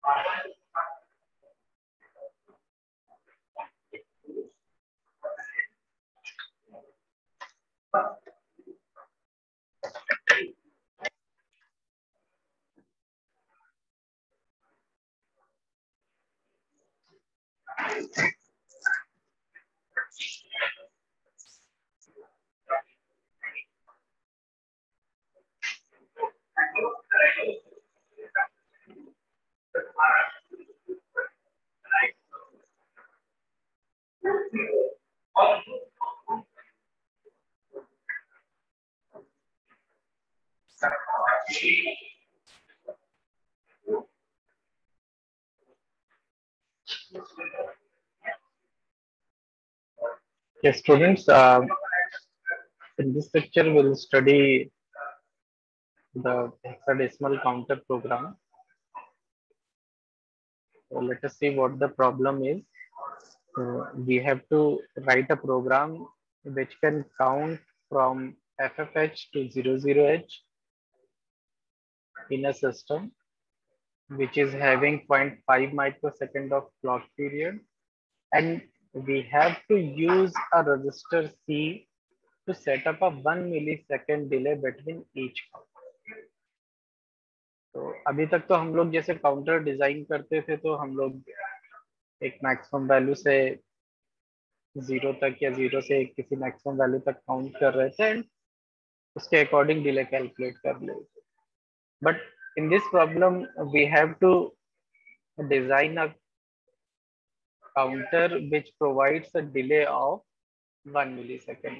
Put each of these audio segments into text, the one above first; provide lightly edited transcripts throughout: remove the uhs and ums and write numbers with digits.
Yes, students, in this lecture we'll study the hexadecimal counter program. So let us see what the problem is. We have to write a program which can count from FFH to 00H in a system which is having 0.5 microsecond of clock period, and we have to use a register C to set up a 1 millisecond delay between each count. तो अभी तक तो हम लोग जैसे counter design करते थे तो हम लोग एक मैक्सिमम वैल्यू से 0 तक या 0 से किसी मैक्सिमम वैल्यू तक काउंट कर रहे थे एंड उसके अकॉर्डिंग डिले कैलकुलेट कर ले थे. But in this problem we have to design a counter which provides a delay of 1 millisecond.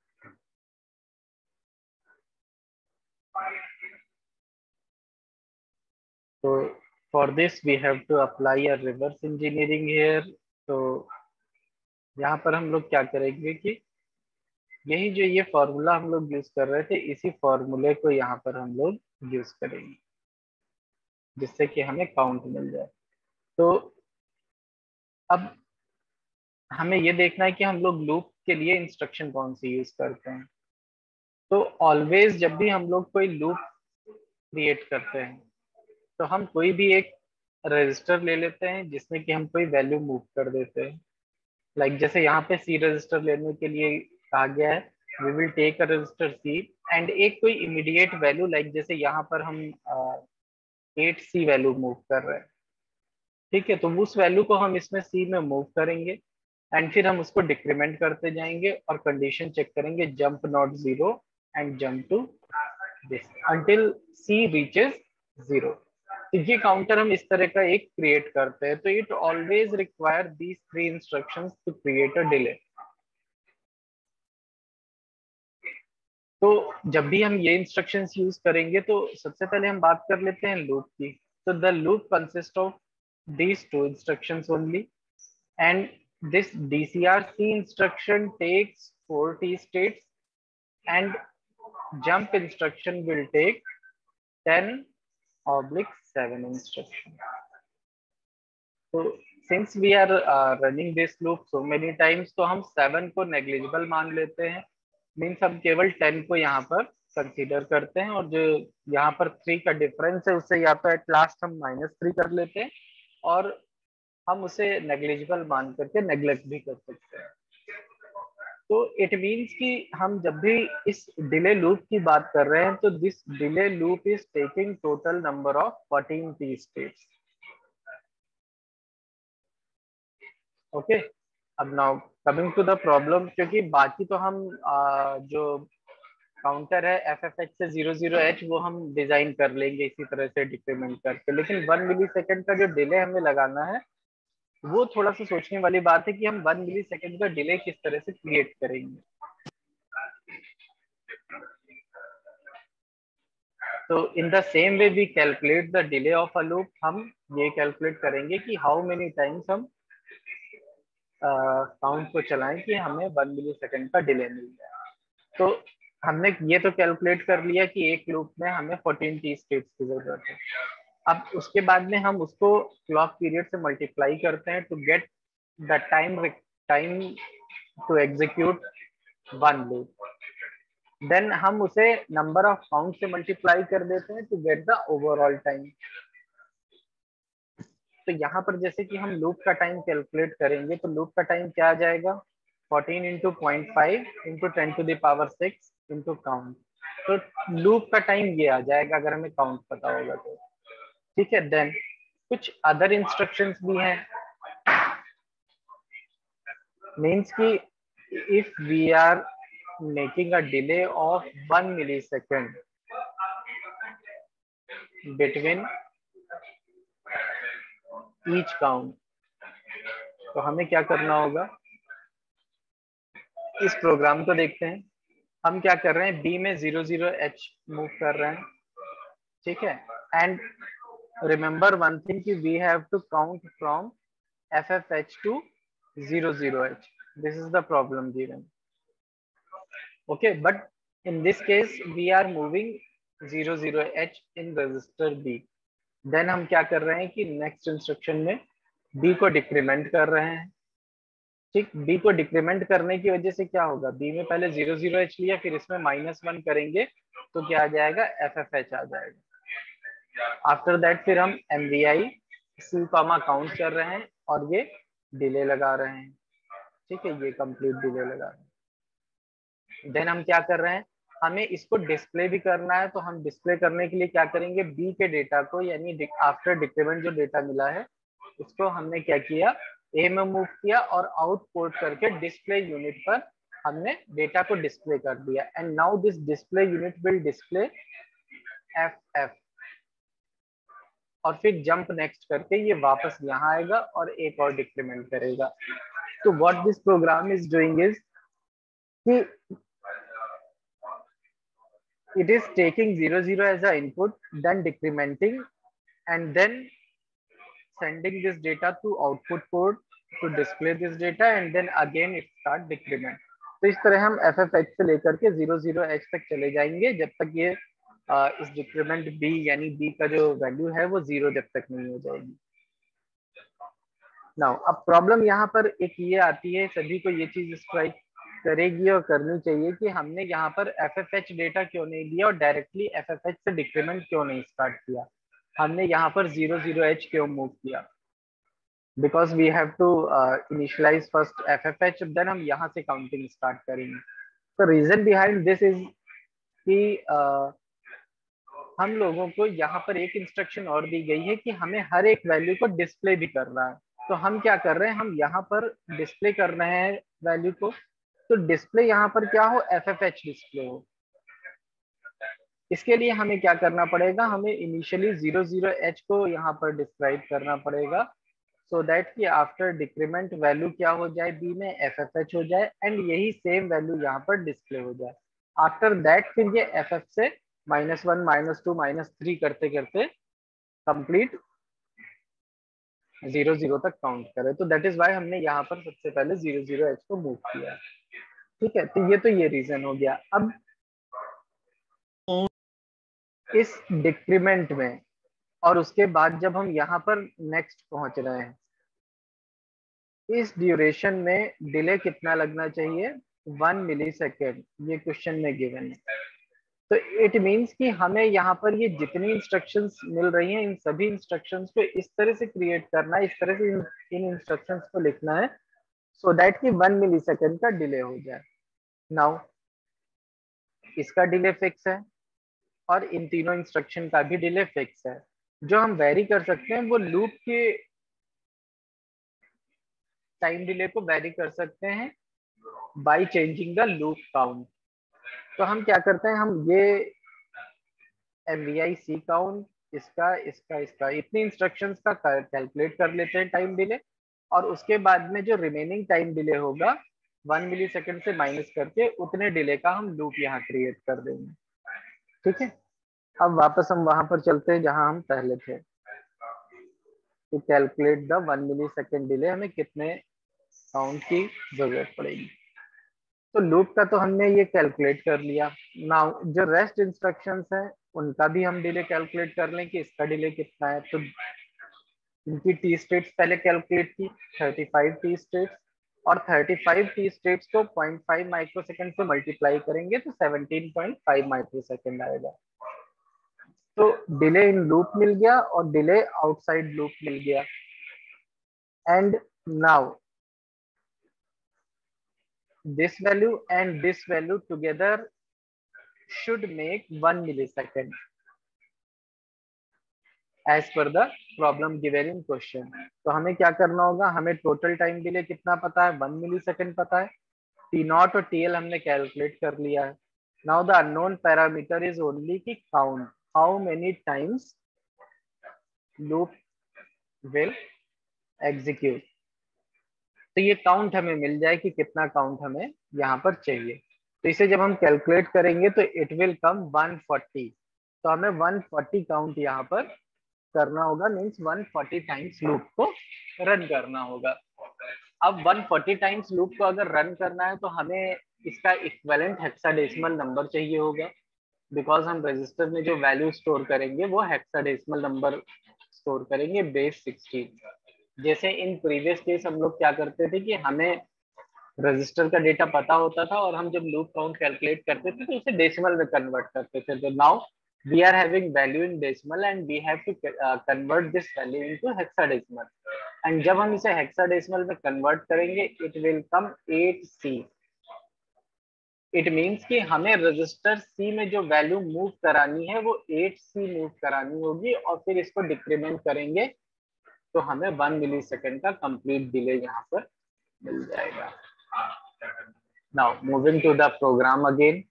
So for this we have to apply a reverse engineering here. तो यहाँ पर हम लोग क्या करेंगे कि यही जो ये फॉर्मूला हम लोग यूज कर रहे थे इसी फॉर्मूले को यहाँ पर हम लोग यूज करेंगे जिससे कि हमें काउंट मिल जाए. तो अब हमें ये देखना है कि हम लोग लूप के लिए इंस्ट्रक्शन कौन सी यूज करते हैं. तो ऑलवेज जब भी हम लोग कोई लूप क्रिएट करते हैं तो हम कोई भी एक रजिस्टर ले लेते हैं जिसमें कि हम कोई वैल्यू मूव कर देते हैं. लाइक जैसे यहाँ पे सी रजिस्टर लेने के लिए कहा गया है, we will take a register C and एक कोई इमीडिएट वैल्यू, लाइक जैसे यहाँ पर हम 8C वैल्यू मूव कर रहे हैं. ठीक है, तो उस वैल्यू को हम इसमें सी में मूव करेंगे एंड फिर हम उसको डिक्रीमेंट करते जाएंगे और कंडीशन चेक करेंगे jump not 0 and jump to this until C reaches 0. तो ये काउंटर हम इस तरह का एक क्रिएट करते हैं. तो it always require these 3 instructions to create a delay. तो जब भी हम ये इंस्ट्रक्शंस यूज करेंगे तो सबसे पहले हम बात कर लेते हैं लूप की. तो the loop consist of these 2 instructions only, and this DCRC instruction takes 4 T states and jump instruction will take 10/7 instruction. So since we are running this loop so many times, तो हम 7 को negligible मान लेते हैं. Means हम केवल 10 को यहाँ पर कंसीडर करते हैं और जो यहाँ पर 3 का डिफरेंस है उससे या तो एट लास्ट हम -3 कर लेते हैं और हम उसे नेग्लिजिबल मान करके नेग्लेक्ट भी कर सकते हैं. तो इट मीन्स कि हम जब भी इस डिले लूप की बात कर रहे हैं तो this delay loop is taking total number of 14 T states. Okay, अब now coming to the problem, क्योंकि बाकी तो हम जो काउंटर है FFH से 00H वो हम डिजाइन कर लेंगे इसी तरह से डिक्रीमेंट करके, लेकिन 1 मिलीसेकंड का जो डिले हमें लगाना है वो थोड़ा सा सोचने वाली बात है कि हम 1 मिलीसेकंड का डिले किस तरह से क्रिएट करेंगे. तो in the same way we calculate the delay of a loop. हम ये कैलकुलेट करेंगे कि हाउ मेनी टाइम्स हम काउंट को चलाएं कि हमें 1 मिलीसेकंड का डिले मिल जाए. तो हमने ये तो कैलकुलेट कर लिया कि एक लूप में हमें 14 T स्टेट्स की जरूरत है. अब उसके बाद में हम उसको क्लॉक पीरियड से मल्टीप्लाई करते हैं to get the time to execute one loop. Then हम उसे नंबर ऑफ काउंट से मल्टीप्लाई कर देते हैं to get the overall time. तो यहाँ पर जैसे कि हम लूप का टाइम कैलकुलेट करेंगे तो लूप का टाइम क्या आ जाएगा, 14 इंटू 0.5 इंटू 10⁶ इंटू काउंट। तो लूप का टाइम ये आ जाएगा अगर हमें काउंट पता होगा तो। ठीक है, देन कुछ अदर इंस्ट्रक्शंस भी हैं, मीन्स कि if we are making a delay of 1 millisecond between each count, तो हमें क्या करना होगा, इस प्रोग्राम को देखते हैं। हम क्या कर रहे हैं, बी में 00H मूव कर रहे हैं, ठीक है। एंड रिमेंबर वन थिंग कि we have to count from FFH to 00H, this is the problem given. Okay, but in this case we are moving 00H in register B. देन हम क्या कर रहे हैं कि नेक्स्ट इंस्ट्रक्शन में B को डिक्रीमेंट कर रहे हैं। ठीक, बी को डिक्रीमेंट करने की वजह से क्या होगा, बी में पहले 00H लिया, फिर इसमें -1 करेंगे तो क्या आ जाएगा, FFH आ जाएगा। आफ्टर दैट फिर हम MVI सी कॉमा काउंट कर रहे हैं और ये डिले लगा रहे हैं। ठीक है, ये कंप्लीट डिले लगा रहे हैं। देन हम क्या कर रहे हैं, हमें इसको डिस्प्ले भी करना है, तो हम डिस्प्ले करने के लिए क्या करेंगे, बी के डेटा को यानी आफ्टर डिक्रीमेंट जो डेटा मिला है उसको हमने क्या किया, ए में मूव किया और आउटपुट करके डिस्प्ले यूनिट पर हमने डेटा को डिस्प्ले कर दिया। And now this display unit will display FF और फिर जंप नेक्स्ट करके ये वापस यहाँ आएगा और एक और डिक्रीमेंट करेगा। तो what this program is doing is कि it is taking 00 as an input, then decrementing and then sending this data to output port to display this data and then again it start decrement. तो इस तरह हम FFH से लेकर के 00H तक चले जाएंगे जब तक ये इस डिक्रीमेंट B यानी B का जो वैल्यू है वो 0 जब तक नहीं हो जाएगी। नाउ अब प्रॉब्लम यहाँ पर एक ये आती है, सभी को ये चीज स्ट्राइक करेगी और करनी चाहिए कि हमने यहाँ पर FFH डेटा क्यों नहीं दिया और डायरेक्टली FFH से डिक्रीमेंट क्यों नहीं स्टार्ट किया, हमने यहाँ पर 00H क्यों मूव किया, because we have to initialize first FFH, then हम यहाँ से काउंटिंग स्टार्ट करेंगे। तो रीजन बिहाइंड दिस इज कि हम लोगों को यहाँ पर एक इंस्ट्रक्शन और दी गई है कि हमें हर एक वैल्यू को डिस्प्ले भी करना है। तो हम क्या कर रहे हैं, हम यहाँ पर डिस्प्ले कर रहे हैं वैल्यू को, तो डिस्प्ले यहाँ पर क्या हो, FFH डिस्प्ले हो। इसके लिए हमें क्या करना पड़ेगा, हमें इनिशियली 00H को यहाँ पर डिस्क्राइब करना पड़ेगा सो दैट कि आफ्टर डिक्रीमेंट वैल्यू क्या हो जाए, बी में FFH हो जाए एंड यही सेम वैल्यू यहाँ पर डिस्प्ले हो जाए। आफ्टर दैट फिर ये FF से -1 -2 -3 करते करते कंप्लीट 00 तक काउंट करे। तो दैट इज वाई हमने यहाँ पर सबसे पहले 00H को मूव किया। ठीक है, तो ये रीजन हो गया। अब इस डिक्रीमेंट में और उसके बाद जब हम यहाँ पर नेक्स्ट पहुंच रहे हैं, इस ड्यूरेशन में डिले कितना लगना चाहिए, 1 मिलीसेकेंड, ये क्वेश्चन में गिवन है। तो इट मीन्स कि हमें यहाँ पर ये जितनी इंस्ट्रक्शंस मिल रही हैं इन सभी इंस्ट्रक्शंस को इस तरह से क्रिएट करना है, इस तरह से इन इंस्ट्रक्शंस को लिखना है सो दैट कि 1 मिलीसेकेंड का डिले हो जाए। नाउ इसका डिले फिक्स है और इन तीनों इंस्ट्रक्शन का भी डिले फिक्स है। जो हम वेरी कर सकते हैं वो लूप के टाइम डिले को वेरी कर सकते हैं by changing the loop count. तो हम क्या करते हैं, हम ये MVI C काउंट, इसका इतनी इंस्ट्रक्शंस का कैलकुलेट कर लेते हैं टाइम डिले, और उसके बाद में जो रिमेनिंग टाइम डिले होगा 1 मिलीसेकेंड से माइनस करके उतने डिले का हम लूप यहाँ क्रिएट कर देंगे। ठीक है, अब वापस हम वहां पर चलते हैं जहां हम पहले थे। तो कैलकुलेट द 1 मिलीसेकेंड डिले, हमें कितने काउंट की जरूरत पड़ेगी। तो लूप का तो हमने ये कैलकुलेट कर लिया। नाउ जो रेस्ट इंस्ट्रक्शंस हैं उनका भी हम डिले कैलकुलेट कर लें कि इसका डिले कितना है। तो इनकी टी स्टेट्स पहले कैलकुलेट की, 35 टी स्टेट्स, और 35 टी स्टेट्स को 0.5 माइक्रोसेकंड से मल्टीप्लाई करेंगे तो 17.5 माइक्रोसेकंड आएगा। तो डिले इन लूप मिल गया और डिले आउटसाइड लूप मिल गया। and now this value and this value together should make 1 millisecond as per the problem given in question. तो हमें क्या करना होगा, हमें टोटल टाइम डिले कितना पता है, 1 मिलीसेकंड पता है, टी नॉट और टीएल हमने कैलकुलेट कर लिया है. Now the unknown parameter is only की count, how many times loop will execute. तो ये काउंट हमें मिल जाए कि कितना काउंट हमें यहाँ पर चाहिए. तो इसे जब हम कैलकुलेट करेंगे तो इट विल कम 140. तो हमें 140 काउंट यहाँ पर करना होगा, मीन्स 140 टाइम्स लूप को रन करना होगा. अब 140 टाइम्स लूप को अगर रन करना है तो हमें इसका इक्विवेलेंट हेक्साडेसिमल नंबर चाहिए होगा, बिकॉज हम रजिस्टर में जो वैल्यू स्टोर करेंगे वो हेक्साडेसिमल नंबर स्टोर करेंगे बेस 16. जैसे इन प्रीवियस केस हम लोग क्या करते थे कि हमें रजिस्टर का डेटा पता होता था और हम जब लूप काउंट कैलकुलेट करते थे तो उसे डेसिमल में कन्वर्ट करते थे. तो now we are having value in decimal and we have to convert this value into hexadecimal. and जब हम इसे hexadecimal में convert करेंगे it will come 8C. it means कि हमें रजिस्टर C में जो वैल्यू मूव करानी है वो 8C मूव करानी होगी और फिर इसको डिक्रीमेंट करेंगे तो हमें 1 मिलीसेकंड का कंप्लीट डिले यहाँ पर मिल जाएगा. Now moving to the program again.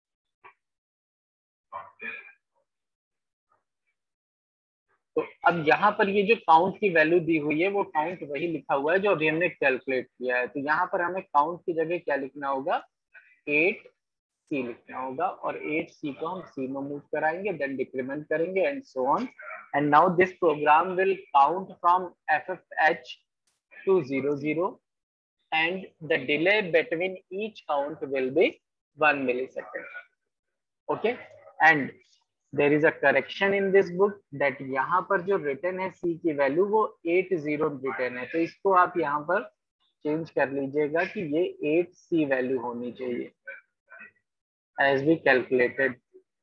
तो अब यहाँ पर ये जो काउंट की वैल्यू दी हुई है वो काउंट वही लिखा हुआ है जो अभी हमने कैलकुलेट किया है. तो यहाँ पर हमें काउंट की जगह क्या लिखना होगा, 8C लिखना होगा और 8C को हम C में मूव कराएंगे, देन डिक्रीमेंट करेंगे and so on. And now this program will count from FFH to 00 and the delay between each count will be 1 millisecond. Okay, and there is a correction in this book that यहाँ पर जो written है C की value वो 80 written है. तो इसको आप यहाँ पर चेंज कर लीजिएगा कि ये 8C वैल्यू होनी चाहिए as we calculated.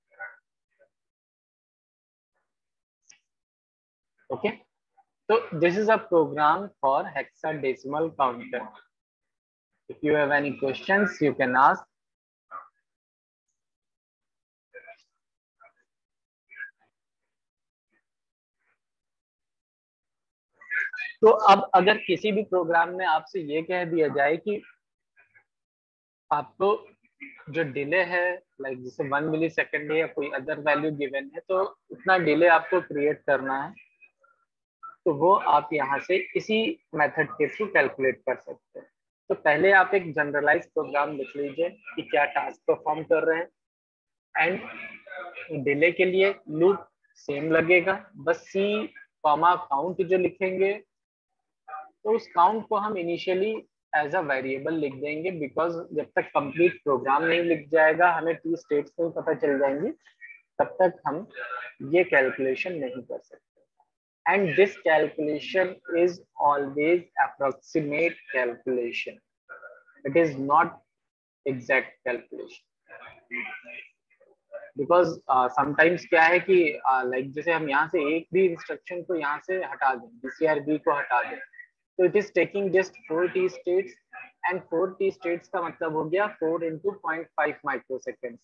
Okay, so this is a program for hexadecimal counter. If you have any questions you can ask. तो अब अगर किसी भी प्रोग्राम में आपसे ये कह दिया जाए कि आपको जो डिले है लाइक जैसे 1 मिलीसेकंड है या कोई अदर वैल्यू गिवन है तो उतना डिले आपको क्रिएट करना है, तो वो आप यहाँ से इसी मेथड के थ्रू कैलकुलेट कर सकते हैं. तो पहले आप एक जनरलाइज प्रोग्राम लिख लीजिए कि क्या टास्क परफॉर्म कर रहे हैं एंड डिले के लिए लूप सेम लगेगा, बस C कॉमा काउंट जो लिखेंगे तो उस काउंट को हम इनिशियली एज अ वेरिएबल लिख देंगे, बिकॉज जब तक कंप्लीट प्रोग्राम नहीं लिख जाएगा हमें T स्टेट्स नहीं पता चल जाएंगी तब तक हम ये कैलकुलेशन नहीं कर सकते. And this calculation is always approximate calculation, it is not exact calculation. Because sometimes क्या है कि लाइक जैसे हम यहाँ से एक भी इंस्ट्रक्शन को यहाँ से हटा दें, BCRB को हटा दें, तो it is taking just 4 T states and 4 T states का मतलब हो गया 4 into 0.5 माइक्रोसेकेंड्स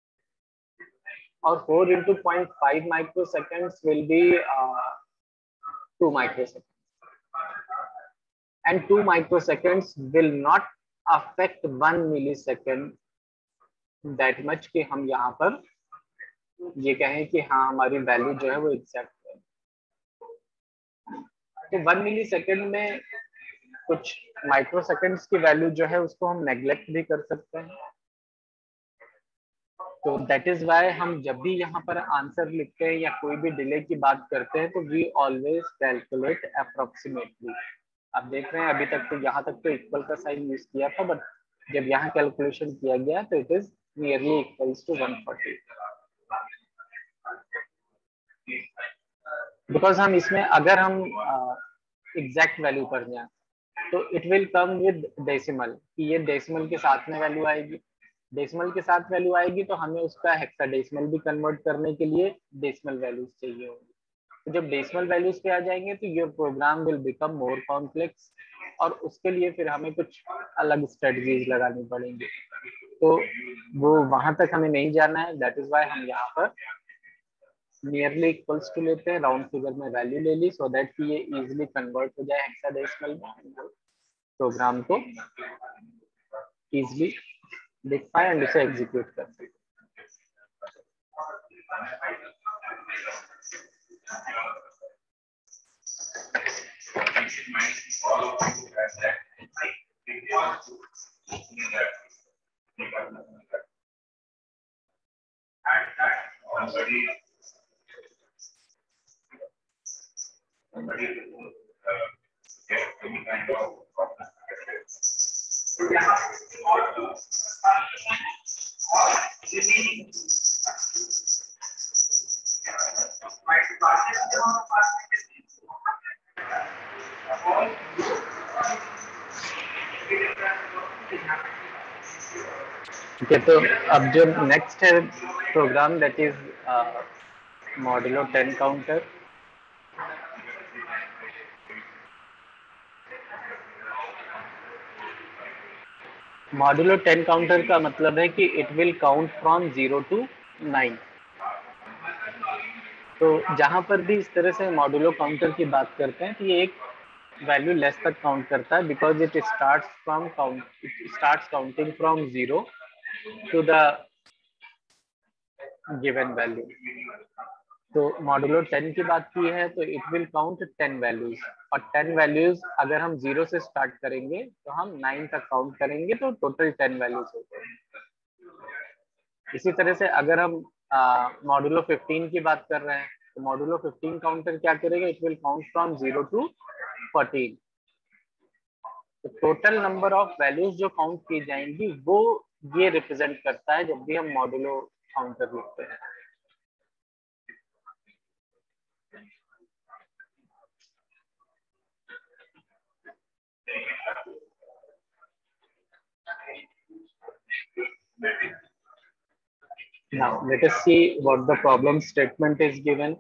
और 4 into 0.5 microseconds will be 2 microseconds and 2 microseconds will not affect 1 millisecond that much कि हम यहाँ पर ये कहें कि हाँ हमारी वैल्यू जो है वो एग्जैक्ट है. तो 1 मिलीसेकंड में कुछ माइक्रोसेकंड्स की वैल्यू जो है उसको हम नेग्लेक्ट भी कर सकते हैं. तो दैट इज वाई हम जब भी यहाँ पर आंसर लिखते हैं या कोई भी डिले की बात करते हैं तो वी ऑलवेज कैलकुलेट अप्रोक्सीमेटली. आप देख रहे हैं अभी तक तो यहाँ तक तो इक्वल का साइन यूज किया था, बट जब यहाँ कैलकुलेशन किया गया तो it is nearly equals to 140. Because हम इसमें अगर हम एग्जैक्ट वैल्यू कर जाए तो it will come with decimal, कि ये डेसिमल के साथ में वैल्यू आएगी. डेसिमल के साथ वैल्यू आएगी तो हमें उसका हेक्साडेसिमल भी कन्वर्ट करने के लिए डेसिमल वैल्यूज चाहिए होगी. तो जब डेसिमल वैल्यूज पे आ जाएंगे तो ये program will become more complex, और उसके लिए फिर हमें कुछ अलग स्ट्रेटजीज लगानी पड़ेंगी। तो वो वहां तक हमें नहीं जाना है, दैट इज वाई हम यहाँ पर नियरली इक्वल्स टू लेते हैं, राउंड फिगर में वैल्यू ले ली, सो दैट कि ये इजीली कन्वर्ट हो जाए हेक्साडेसिमल में, प्रोग्राम को इजीली लिख पाए एंड उसे एग्जीक्यूट कर सके। ठीक है, तो अब जो नेक्स्ट है program that is modulo 10 counter. Modulo 10 counter का मतलब है कि it will count from 0 to 9। तो जहां पर भी इस तरह से मॉड्यूलो काउंटर की बात करते हैं तो ये एक वैल्यू लेस तक काउंट करता है, because it starts counting from 0 to the given value. तो मॉड्यूलो 10 की बात की है तो इट विल काउंट 10 वैल्यूज, और 10 वैल्यूज अगर हम 0 से स्टार्ट करेंगे तो हम 9 तक काउंट करेंगे, तो टोटल 10 वैल्यूज होते हैं। इसी तरह से अगर हम मॉड्यूलो 15 की बात कर रहे हैं तो मॉड्यूलो 15 काउंटर क्या करेगा, it will count from 0 to 14। तो टोटल नंबर ऑफ वैल्यूज जो काउंट की जाएंगी वो ये रिप्रेजेंट करता है जब भी हम मॉड्यूलो काउंटर लिखते हैं। Now let us see what the problem statement is given.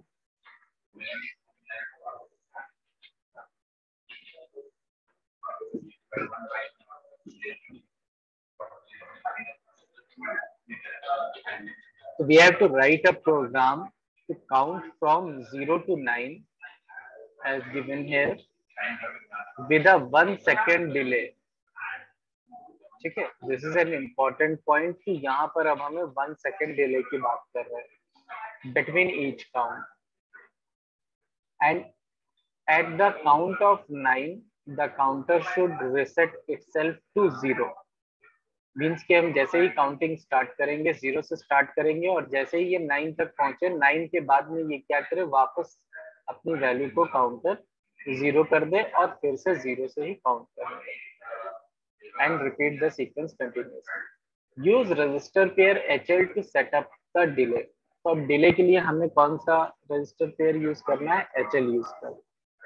So we have to write a program to count from 0 to 9 as given here with a 1 second delay. ठीक है, this is an important point कि यहाँ पर अब हमें 1 second delay की बात कर रहे हैं between each count, and at the count of 9 the counter should reset itself to 0। Means कि हम जैसे ही काउंटिंग स्टार्ट करेंगे 0 से स्टार्ट करेंगे, और जैसे ही ये 9 तक पहुंचे 9 के बाद में ये क्या करे, वापस अपनी वैल्यू को काउंटर 0 कर दे और फिर से 0 से ही काउंट करेंगे, and repeat the sequence continuously. Use register pair HL to set up the delay. तो अब डिले के लिए हमें कौन सा रजिस्टर पेयर यूज करना है, HL यूज करना।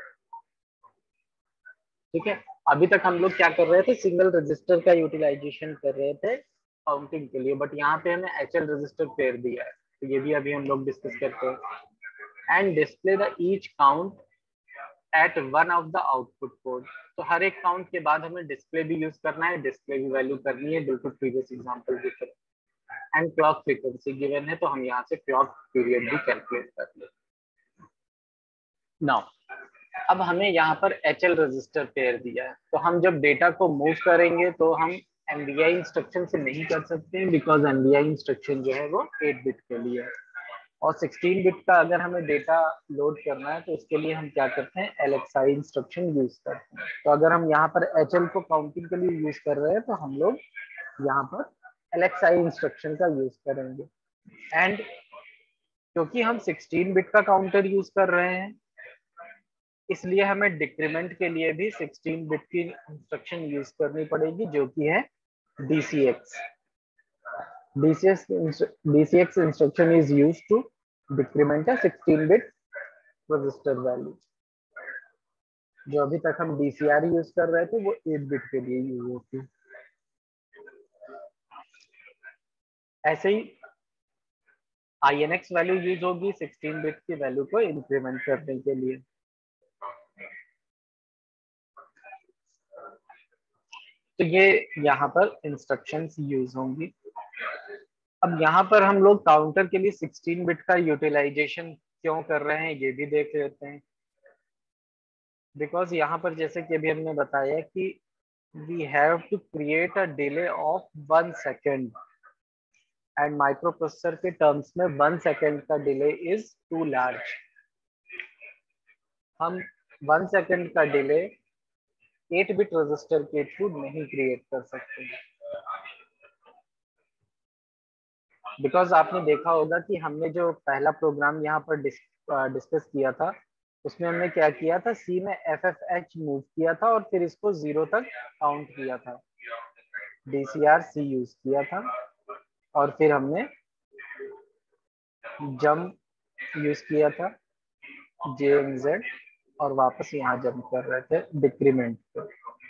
ठीक है, अभी तक हम लोग क्या कर रहे थे, सिंगल रजिस्टर का यूटिलाइजेशन कर रहे थे काउंटिंग के लिए, बट यहाँ पे हमें HL रजिस्टर पेयर दिया है, तो ये भी अभी हम लोग डिस्कस करते हैं। And display the each count at one of the output port. तो हर एक काउंट के बाद हमें डिस्प्ले भी यूज करना है, डिस्प्ले भी वैल्यू करनी है, बिल्कुल प्रीवियस एग्जांपल की तरह। एंड क्लॉक फ्रीक्वेंसी गिवन है तो हम यहाँ से क्लॉक पीरियड भी कैलकुलेट कर लेते हैं। नाउ अब हमें यहाँ पर HL रजिस्टर पेयर दिया है, तो हम जब डेटा को मूव करेंगे तो हम MVI इंस्ट्रक्शन से नहीं कर सकते, बिकॉज MVI इंस्ट्रक्शन जो है वो 8 बिट के लिए है, और 16 बिट का अगर हमें डेटा लोड करना है तो उसके लिए हम क्या करते हैं, LXI इंस्ट्रक्शन यूज करते हैं। तो अगर हम यहाँ पर HL को काउंटिंग के लिए यूज कर रहे हैं तो हम लोग यहाँ पर LXI इंस्ट्रक्शन का यूज करेंगे। एंड क्योंकि हम 16 बिट का काउंटर यूज कर रहे हैं इसलिए हमें डिक्रीमेंट के लिए भी 16 बिट की इंस्ट्रक्शन यूज करनी पड़ेगी, जो कि है DCX। DCX instruction is used to decrement a 16-bit register value. जो अभी तक हम DCR यूज कर रहे थे वो 8 बिट के लिए यूज होती। ऐसे ही INX वैल्यू यूज होगी 16 बिट की वैल्यू को इंक्रीमेंट करने के लिए। तो ये यहाँ पर इंस्ट्रक्शंस यूज होंगी। अब यहाँ पर हम लोग काउंटर के लिए 16 बिट का यूटिलाइजेशन क्यों कर रहे हैं ये भी देख लेते हैं। बिकॉज यहाँ पर जैसे कि अभी हमने बताया कि we have to create a delay of 1 second, and microprocessor के टर्म्स में 1 सेकेंड का डिले इज टू लार्ज। हम 1 सेकेंड का डिले 8 बिट रजिस्टर के थ्रू नहीं क्रिएट कर सकते, बिकॉज आपने देखा होगा कि हमने जो पहला प्रोग्राम यहाँ पर डिस्कस किया था उसमें हमने क्या किया था, सी में FFH मूव किया था और फिर इसको 0 तक काउंट किया था, DCR-C यूज किया था, और फिर हमने जंप यूज किया था JNZ, और वापस यहाँ जंप कर रहे थे डिक्रीमेंट पे।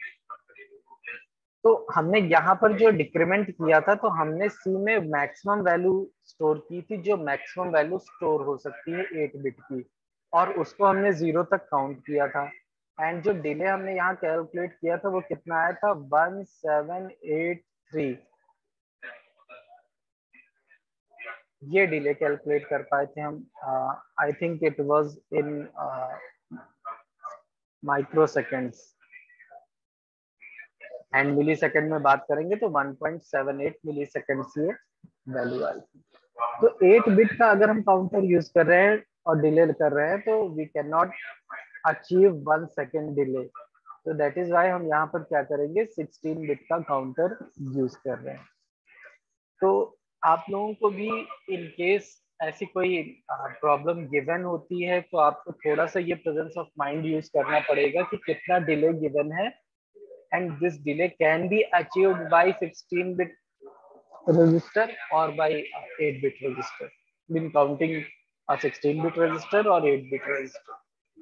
तो हमने यहाँ पर जो डिक्रीमेंट किया था तो हमने सी में मैक्सिमम वैल्यू स्टोर की थी, जो मैक्सिमम वैल्यू स्टोर हो सकती है 8 बिट की, और उसको हमने 0 तक काउंट किया था। एंड जो डिले हमने यहाँ कैलकुलेट किया था वो कितना आया था, 1783। ये डिले कैलकुलेट कर पाए थे हम। I think it was in microseconds, and millisecond में बात करेंगे तो 1.78 मिली सेकेंड की वैल्यू आई थी। तो 8 बिट का अगर हम काउंटर यूज कर रहे हैं और डिले कर रहे हैं तो we can not achieve 1 second delay. तो दैट इज वाई हम यहाँ पर क्या करेंगे, 16 बिट का काउंटर यूज कर रहे हैं। तो आप लोगों को भी इन केस ऐसी कोई प्रॉब्लम गिवन होती है तो आपको थोड़ा सा ये प्रेजेंस ऑफ माइंड यूज करना पड़ेगा कि कितना डिले गिवन है, and this delay can be achieved by 16 bit register or by 8 bit register, when counting a 16 bit register or 8 bit register.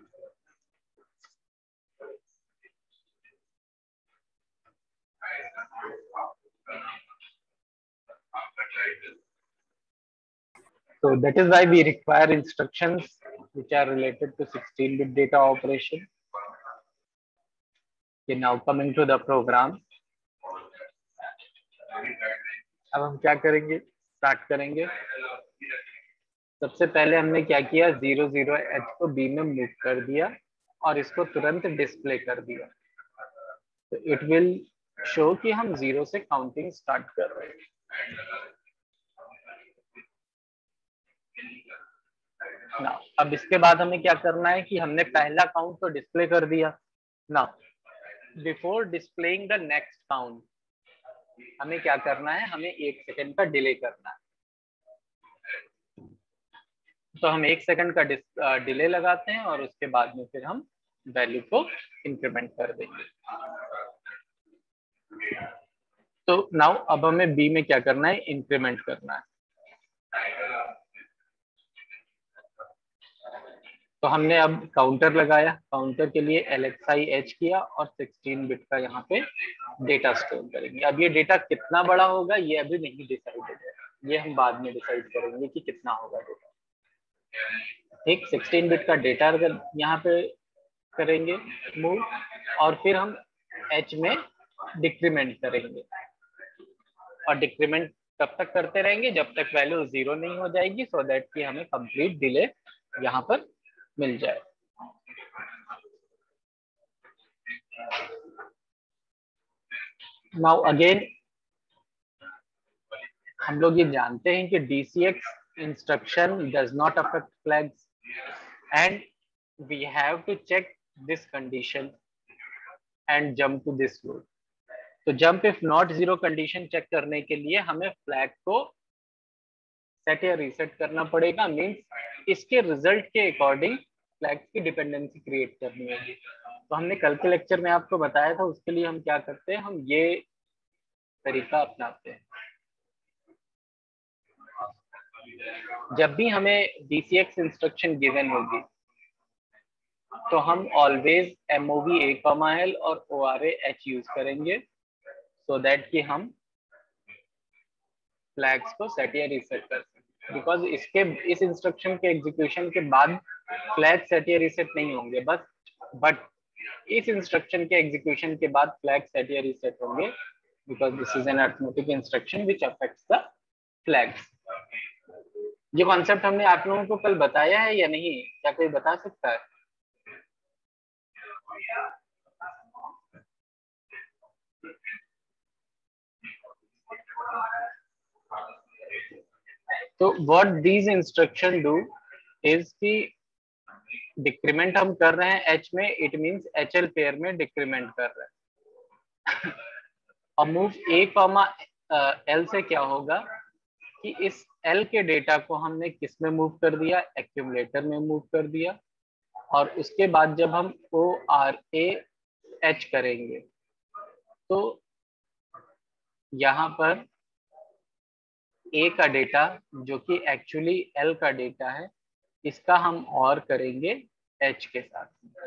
So that is why we require instructions which are related to 16 bit data operation. Okay, now coming to the program. अब हम क्या करेंगे, start करेंगे। सबसे पहले हमने क्या किया, 00H को B में मूव कर दिया और इसको तुरंत डिस्प्ले कर दिया। तो इट विल शो कि हम 0 से काउंटिंग स्टार्ट कर रहे हैं। ना अब इसके बाद हमें क्या करना है कि हमने पहला काउंट तो डिस्प्ले कर दिया ना, before displaying the next count हमें क्या करना है, हमें 1 सेकेंड का डिले करना है। तो हम 1 सेकेंड का डिले लगाते हैं और उसके बाद में फिर हम वैल्यू को इंक्रीमेंट कर देंगे। तो नाउ अब हमें बी में क्या करना है, इंक्रीमेंट करना है। तो हमने अब काउंटर लगाया, काउंटर के लिए LXI-H किया और 16 बिट का यहाँ पे डेटा स्टोर करेंगे। अब ये डेटा कितना बड़ा होगा ये अभी नहीं डिसाइडेड है, ये हम बाद में डिसाइड करेंगे कि कितना होगा डेटा। ठीक, 16 बिट का डेटा अगर यहाँ पे करेंगे मूव, और फिर हम H में डिक्रीमेंट करेंगे, और डिक्रीमेंट तब तक करते रहेंगे जब तक वैल्यू 0 नहीं हो जाएगी, सो दैट कि हमें कंप्लीट डिले यहाँ पर मिल जाए। नाउ अगेन हम लोग ये जानते हैं कि DCX instruction does not affect flags and we have to check this condition and jump to this loop. तो jump if not 0 condition check करने के लिए हमें फ्लैग को सेट या रीसेट करना पड़ेगा, मींस इसके रिजल्ट के अकॉर्डिंग फ्लैग की डिपेंडेंसी क्रिएट करनी होगी। तो हमने कल के लेक्चर में आपको बताया था, उसके लिए हम क्या करते हैं, हम ये तरीका अपनाते हैं। जब भी हमें DCX इंस्ट्रक्शन गिवन होगी तो हम ऑलवेज MOV A, L और ORA H यूज करेंगे, सो दैट कि हम फ्लैग्स को सेट या रीसेट कर सकें। बिकॉज इसके इस इंस्ट्रक्शन के एग्जीक्यूशन के बाद फ्लैग सेट या रीसेट नहीं होंगे बस, बट इस इंस्ट्रक्शन के एग्जीक्यूशन के बाद फ्लैग सेट या रीसेट होंगे because this is an arithmetic instruction which affects the flags. ये कॉन्सेप्ट हमने आप लोगों को कल बताया है या नहीं, क्या कोई बता सकता है? तो what these instruction do is कि डिक्रीमेंट हम कर रहे हैं एच में, इट मींस एचएल पेयर में डिक्रीमेंट कर रहे हैं। अब मूव ए कॉमा एल से क्या होगा कि इस एल के डेटा को हमने किस में मूव कर दिया, एक्यूमुलेटर में मूव कर दिया, और उसके बाद जब हम ओ आर ए एच करेंगे तो यहाँ पर ए का डेटा जो कि एक्चुअली एल का डेटा है, इसका हम और करेंगे एच के साथ,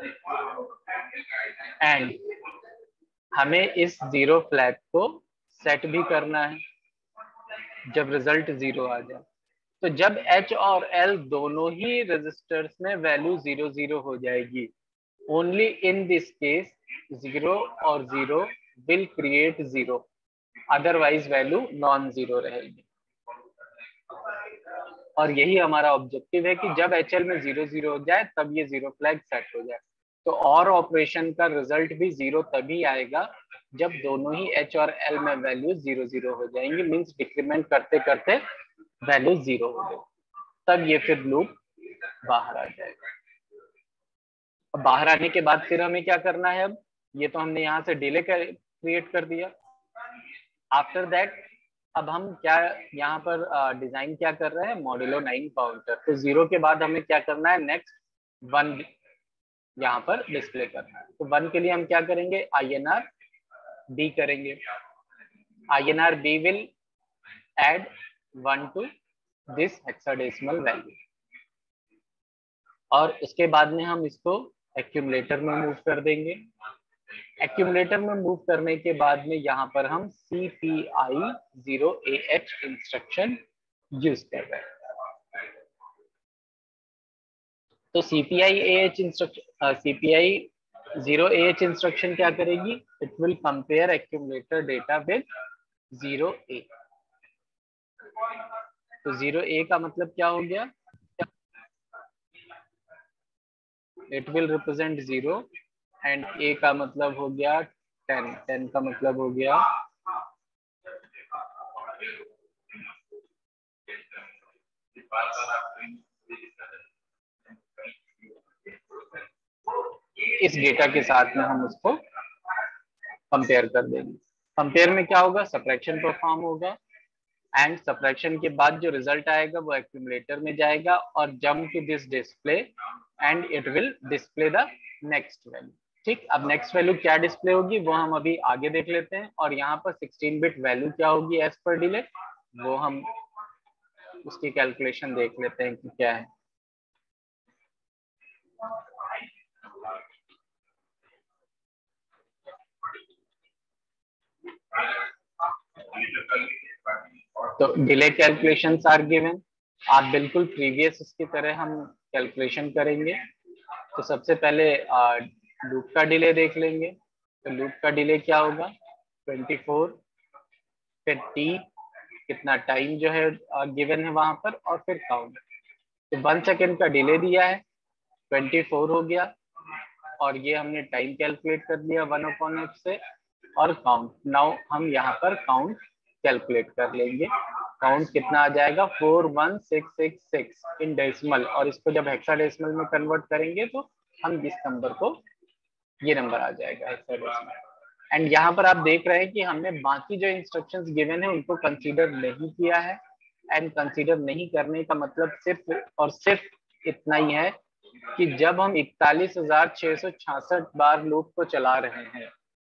एंड हमें इस जीरो फ्लैग को सेट भी करना है जब रिजल्ट जीरो आ जाए। तो जब एच और एल दोनों ही रजिस्टर्स में वैल्यू 0 हो जाएगी, ओनली इन दिस केस 0 और 0 will create 0, otherwise value non zero रहेगी। और यही हमारा ऑब्जेक्टिव है कि जब एचएल में 0 हो जाए तब ये जीरो फ्लैग सेट हो जाए। तो और ऑपरेशन का रिजल्ट भी 0 तभी आएगा जब दोनों ही एच और एल में वैल्यू 0 हो जाएंगी, मींस डिक्रीमेंट करते करते वैल्यू 0 हो गई, तब ये फिर लूप बाहर आ जाएगा। अब बाहर आने के बाद फिर हमें क्या करना है, अब ये तो हमने यहाँ से डिले क्रिएट कर दिया। आफ्टर दैट अब हम क्या यहाँ पर डिजाइन क्या कर रहे हैं, मॉड्यूलो 9 काउंटर। तो 0 के बाद हमें क्या करना है, नेक्स्ट 1 यहाँ पर डिस्प्ले करना है। तो 1 के लिए हम क्या करेंगे, INR B करेंगे। INR B will add 1 to this hexadecimal value, और उसके बाद में हम इसको एक्यूमुलेटर में मूव कर देंगे। एक्यूमुलेटर में मूव करने के बाद में यहाँ पर हम CPI 0AH इंस्ट्रक्शन यूज कर रहे हैं। तो CPI 0AH इंस्ट्रक्शन क्या करेगी, it will compare accumulator data with 0A। तो 0A का मतलब क्या हो गया, it will represent 0, and A का मतलब हो गया 10, 10 का मतलब हो गया इस डेटा के साथ में हम उसको कंपेयर कर देंगे। कंपेयर में क्या होगा, सब्ट्रैक्शन परफॉर्म होगा, एंड सब्ट्रैक्शन के बाद जो रिजल्ट आएगा वो एक्यूमुलेटर में जाएगा और jump to this display and it will display the next value. ठीक, अब नेक्स्ट वैल्यू क्या डिस्प्ले होगी वो हम अभी आगे देख लेते हैं, और यहाँ पर 16 बिट वैल्यू क्या होगी एज पर डिले, वो हम उसकी कैलकुलेशन देख लेते हैं कि क्या है। तो डिले कैलकुलेशंस आर गिवन, आप बिल्कुल प्रीवियस इसकी तरह हम कैलकुलेशन करेंगे। तो सबसे पहले लूप का डिले देख लेंगे। तो लूप का डिले क्या होगा, 24, फिर टी कितना टाइम जो है गिवन है वहां पर, और फिर काउंट। तो 1 सेकेंड का डिले दिया है, 24 हो गया, और ये हमने टाइम कैलकुलेट कर लिया 1/f से, और काउंट। नाउ हम यहाँ पर काउंट कैलकुलेट कर लेंगे। काउंट कितना आ जाएगा, 41666 इन डेसिमल, और इसको जब हेक्साडेसिमल में कन्वर्ट करेंगे तो हम इस नंबर को, ये नंबर आ जाएगा हेक्साडेसिमल। एंड यहाँ पर आप देख रहे हैं कि हमने बाकी जो इंस्ट्रक्शंस गिवन है उनको कंसीडर नहीं किया है, एंड कंसीडर नहीं करने का मतलब सिर्फ और सिर्फ इतना ही है कि जब हम 41,666 बार लूप को चला रहे हैं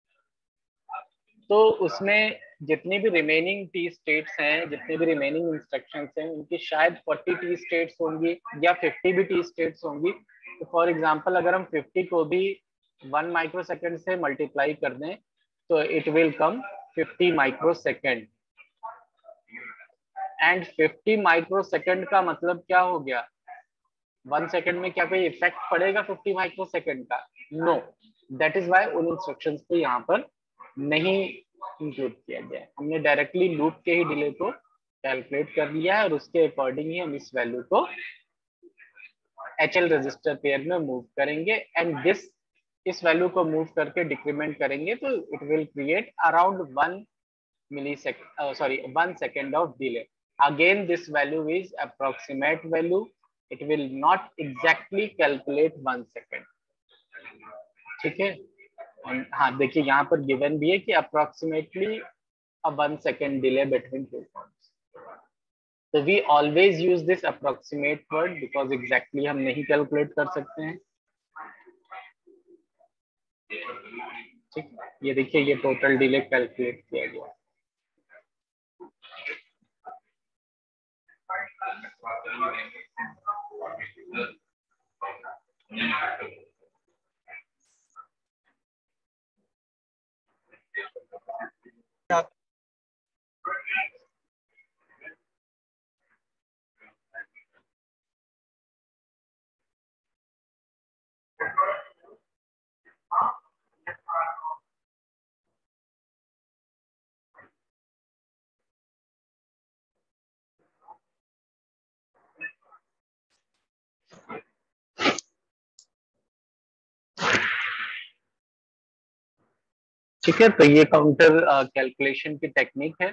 तो उसमें जितनी भी रिमेनिंग टी स्टेट्स हैं, जितने भी रिमेनिंग इंस्ट्रक्शंस हैं, उनकी शायद 40 टी स्टेट्स होंगी या 50 भी टी स्टेट्स होंगी। तो फॉर एग्जांपल अगर हम 50 को भी 1 माइक्रोसेकंड से मल्टीप्लाई कर दें तो it will come 50 microsecond, and 50 microsecond का मतलब क्या हो गया, 1 सेकंड में क्या कोई इफेक्ट पड़ेगा 50 माइक्रोसेकंड का? नो, दैट इज वाई उन इंस्ट्रक्शंस को यहाँ पर नहीं इंक्लूड किया गया है। हमने डायरेक्टली लूप के ही डिले को कैलकुलेट कर लिया है और उसके अकॉर्डिंग ही हम इस वैल्यू को HL रजिस्टर पेयर में मूव करेंगे एंड दिस इस वैल्यू को मूव करके डिक्रीमेंट करेंगे तो it will create around 1 second of delay. Again, this value is approximate value. It will not exactly calculate 1 second. ठीक है, हाँ देखिए यहाँ पर गिवन भी है कि approximately a 1 second delay between two points. So we always use this approximate word because exactly हम नहीं calculate कर सकते हैं. ठीक, ये देखिए ये टोटल डिले कैलकुलेट किया गया. ठीक है, तो ये काउंटर कैलकुलेशन की टेक्निक है.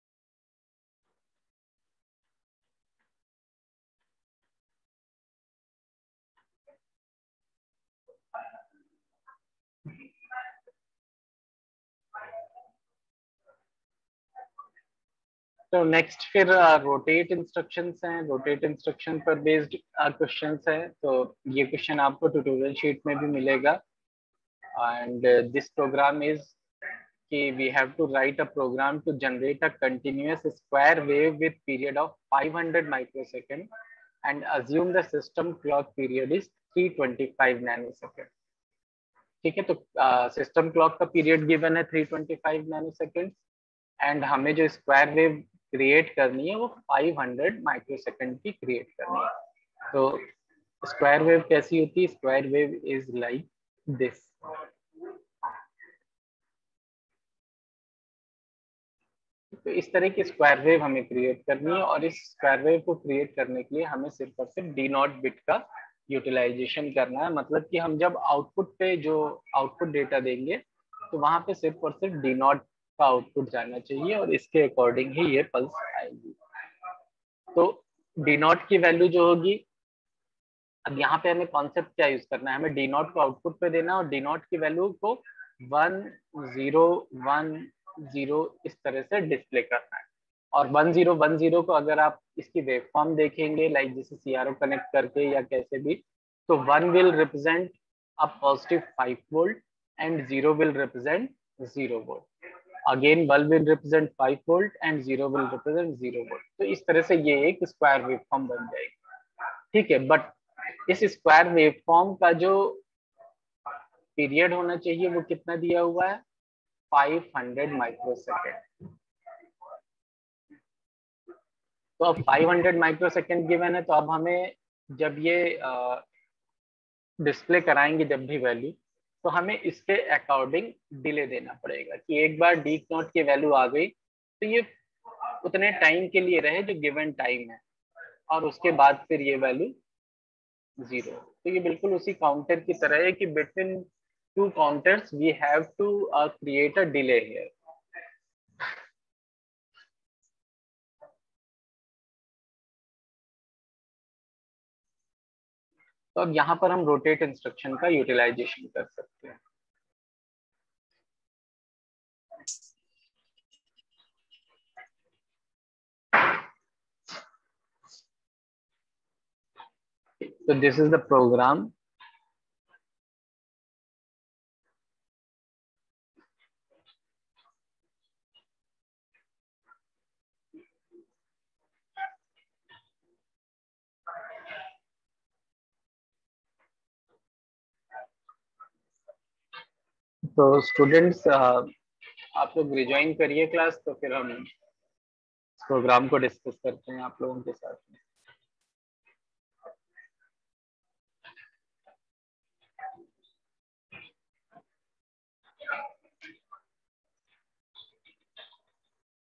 तो नेक्स्ट फिर रोटेट इंस्ट्रक्शंस हैं. रोटेट इंस्ट्रक्शन पर बेस्ड क्वेश्चंस हैं. तो ये क्वेश्चन आपको ट्यूटोरियल शीट में भी मिलेगा. एंड दिस प्रोग्राम इज कि we have to write a program to generate a continuous square wave with period of 500 microsecond and assume the system clock period is 325 nanosecond. ठीक है, तो system clock का period given है 325 nanosecond and हमें जो square wave create करनी है वो 500 माइक्रोसेकंड की क्रिएट करनी है. तो स्क्वायर वेव कैसी होती है? Square wave is like this. तो इस तरह की स्क्वायर वेव हमें क्रिएट करनी है और इस स्क्वायर वेव को क्रिएट करने के लिए हमें सिर्फ और सिर्फ डी नॉट बिट का यूटिलाइजेशन करना है. मतलब कि हम जब आउटपुट पे जो आउटपुट डेटा देंगे तो वहां पे सिर्फ और सिर्फ डी नॉट का आउटपुट जाना चाहिए और इसके अकॉर्डिंग ही ये पल्स आएगी. तो डी नॉट की वैल्यू जो होगी, अब यहाँ पे हमें कॉन्सेप्ट क्या यूज करना है, हमें डी नॉट को आउटपुट पे देना और डी नॉट की वैल्यू को 1010 इस तरह से डिस्प्ले करना है. और 1010 को अगर आप इसकी वेव फॉर्म देखेंगे लाइक जैसे CRO कनेक्ट करके या कैसे भी, तो 1 will represent a positive 5 volt and 0 will represent 0 volt. Again 1 will represent 5 volt and 0 will represent 0 volt. तो इस तरह से ये एक स्क्वायर वेव फॉर्म बन जाएगी. ठीक है, बट इस स्क्वायर वेवफॉर्म का जो पीरियड होना चाहिए वो कितना दिया हुआ है? 500 माइक्रोसेकंड. तो अब 500 माइक्रोसेकंड गिवन है, तो अब हमें जब ये डिस्प्ले कराएंगे जब भी वैल्यू, तो हमें इसके अकॉर्डिंग डिले देना पड़ेगा कि एक बार डी नॉट की वैल्यू आ गई तो ये उतने टाइम के लिए रहे जो गिवन टाइम है और उसके बाद फिर ये वैल्यू 0. तो ये बिल्कुल उसी काउंटर की तरह है कि between two counters we have to create a delay here. तो अब यहाँ पर हम रोटेट इंस्ट्रक्शन का यूटिलाइजेशन कर सकते हैं. So this is the program. तो स्टूडेंट्स आप लोग रिज्वाइन करिए क्लास, तो फिर हम प्रोग्राम को डिस्कस करते हैं आप लोगों के साथ में।